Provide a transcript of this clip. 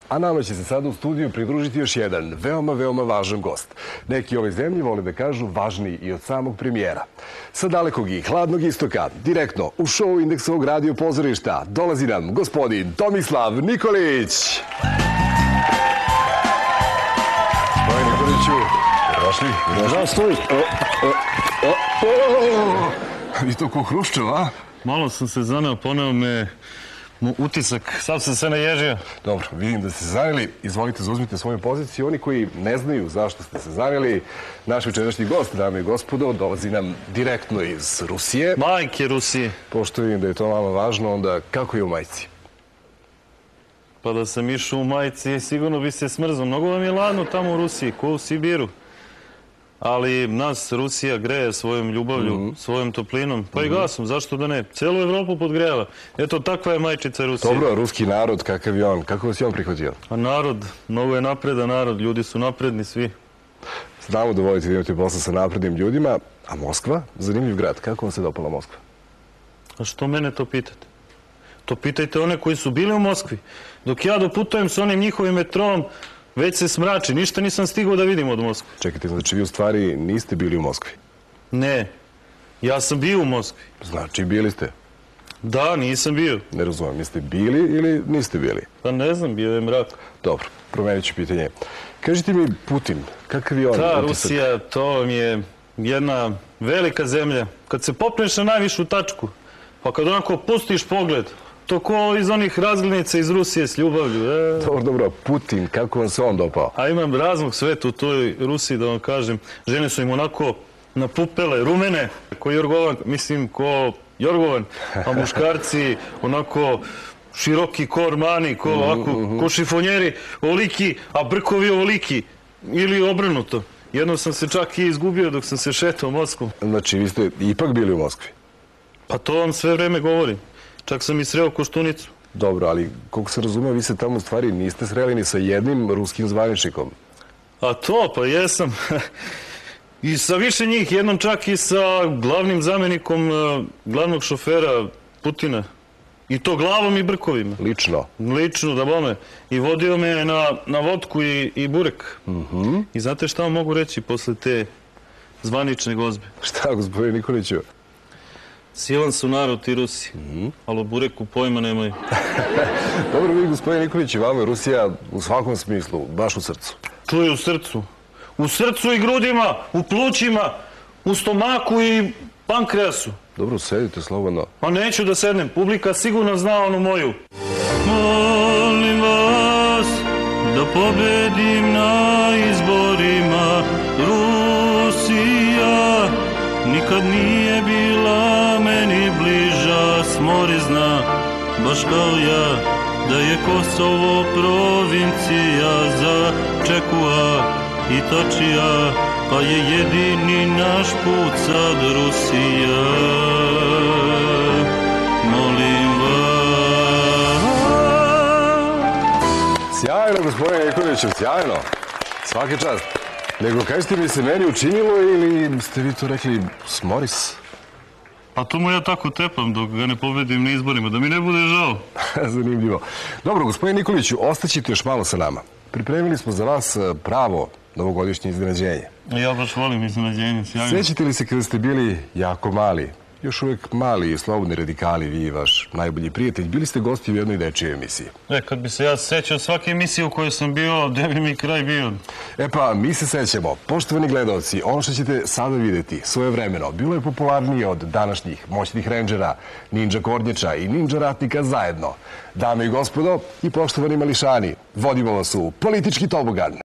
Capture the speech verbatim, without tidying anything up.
A nama će se sada u studiju pridružiti još jedan veoma, veoma važan gost. Neki u ovoj zemlji vole da kažu važniji i od samog premijera. Sa dalekog i hladnog istoka, direktno u šou Indeksovog radio pozorišta, dolazi nam gospodin Tomislav Nikolić. Hvala Nikoliću. Došli. Zdravstvuj. I to ko Hruščov, a? Malo sam se zaneo, poneo me utisak, sad sam se naježio. Dobro, vidim da ste se zaneli. Izvolite, zauzmite svoju poziciju. Oni koji ne znaju zašto ste se zaneli, naš večerašnji gost, dame i gospodo, dolazi nam direktno iz Rusije. Majke Rusije. Pošto vidim da je to vama važno, onda kako je u majici? Pa da sam išao u majici, sigurno bi se smrzao. Mnogo vam je ladno tamo u Rusiji, ko u Sibiru. Ali nas Rusija greje svojom ljubavlju, svojom toplinom, pa i gasom, zašto da ne? Celu Evropu podgrejava. Eto, takva je majčica Rusije. Dobro, ruski narod, kakav je on? Kako vas je on prihvatio? A narod, mnogo je napredan narod, ljudi su napredni svi. Znamo da volite da imate posla sa naprednim ljudima, a Moskva? Zanimljiv grad. Kako vam se dopala Moskva? A što mene to pitate? To pitajte one koji su bili u Moskvi. Dok ja doputujem s onim njihovim metrom, već se smrači, ništa nisam stigao da vidim od Moskve. Čekajte, znači vi u stvari niste bili u Moskvi? Ne, ja sam bio u Moskvi. Znači bili ste? Da, nisam bio. Ne razumijem, jeste bili ili niste bili? Pa ne znam, bio je mrak. Dobro, promenit ću pitanje. Kažite mi, Putin, kakav je on Ta utisak? Rusija, to mi je jedna velika zemlja. Kad se popneš na najvišu tačku, pa kad onako pustiš pogled, to ko iz onih razglednica iz Rusije s ljubavlju. E. Dobro, dobro, Putin, kako vam se on dopao? A imam raznog sveta u toj Rusiji, da vam kažem. Žene su im onako napupele, rumene, ko Jorgovan, mislim, ko Jorgovan, a muškarci onako široki ko Ormani, ko, ovako, ko šifonjeri, oliki, a brkovi ovoliki. Ili obrnuto. Jedno sam se čak i izgubio dok sam se šetao Moskvom. Znači, vi ste ipak bili u Moskvi? Pa to vam sve vreme govorim. Čak sam i sreo Koštunicu. Dobro, ali koliko se razumeo, vi se tamo u stvari niste sreli ni sa jednim ruskim zvaničnikom. A to, pa jesam. I sa više njih, jednom čak i sa glavnim zamenikom glavnog šofera Putina. I to glavom i brkovima. Lično? Lično, da bome. I vodio me na, na vodku i, i burek. Mhm. I znate šta vam mogu reći posle te zvanične gozbe? Šta, gospodine Nikoliću? Silan su narod ti Rusi, ali o bureku pojma nemaju. Dobro, vi, gospodine Nikoliću, vama je Rusija u svakom smislu, baš u srcu. Čuje u srcu. U srcu i grudima, u plućima, u stomaku i pankreasu. Dobro, sedite slobodno. Pa neću da sednem, publika sigurno zna onu moju. Molim vas da pobedim na izborima. Rusija nikad nije bila meni bliža, Smori zna, baš kao ja, da je Kosovo provincija za Čekua i Tačija, pa je jedini naš put sad Rusija. Molim vas. Sjajno, gospodine Nikoliću, sjajno. Svaka čast. Nego, kažete mi se meni učinilo ili ste vi to rekli Smoris? Pa to mu ja tako tepam dok ga ne pobedim na izborima, da mi ne bude žao. Zanimljivo. Dobro, gospodine Nikoliću, ostaćete još malo sa nama. Pripremili smo za vas pravo novogodišnje iznenađenje. Ja baš volim iznenađenje, sjajno. Sećate li se kada ste bili jako mali, još uvek mali i slobodni radikali, vi i vaš najbolji prijatelj, bili ste gosti u jednoj dečijoj emisiji? E, kad bi se ja sećao svake emisije u kojoj sam bio, gde bi mi kraj bio? E pa, mi se sećamo. Poštovani gledalci, ono što ćete sada videti svojevremeno bilo je popularnije od današnjih moćnih rendžera, ninja kornjača i ninja ratnika zajedno. Dame i gospodo i poštovani mališani, vodimo vas u politički tobogan.